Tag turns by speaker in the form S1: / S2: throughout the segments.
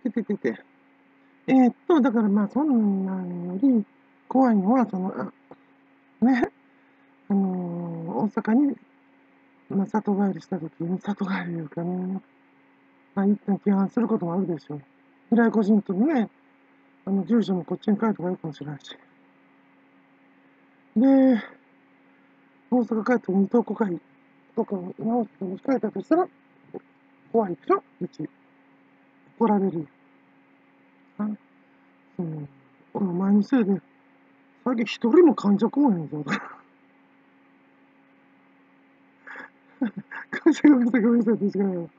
S1: て。だからまあ、そんなんより怖いのは、ね、大阪に、まあ、里帰りした時に、里帰りいうかね、まあ、一点批判することもあるでしょう。未来個人とね、住所もこっちに書いた方がいいかもしれないし。で、大阪帰って二等国会とかを直して控えたとしたら、怖いでしょうち。怒られるよ。お前のせいで、最近一人も患者来おへんぞ。患者ごめんなさい、ごめんなさいって違うよ。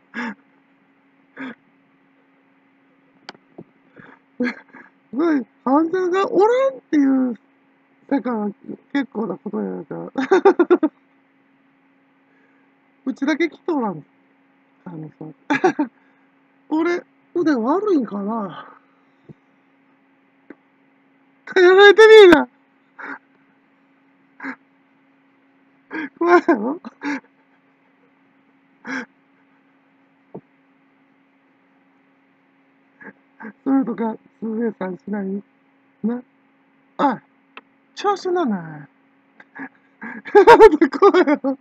S1: 患者がおらんっていう世界は結構なことやから。うちだけ来とらん。さ、俺、腕悪いんかな。やられてねえな。怖いやろ。それとか、鈴江さんしないな。あ、調子乗んな。怖いやろ。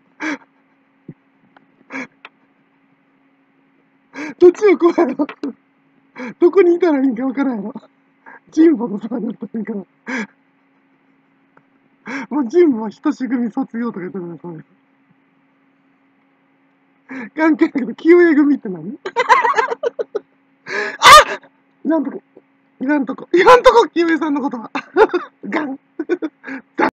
S1: どっちも怖いやろ。どこにいたらいいんかわからんやろ。神保のそばにおったらいいから。もう神保は等し組卒業とか言ってるから、そういう。関係ないけど、清江組って何？いらんとこ、清江さんのことは。ガン。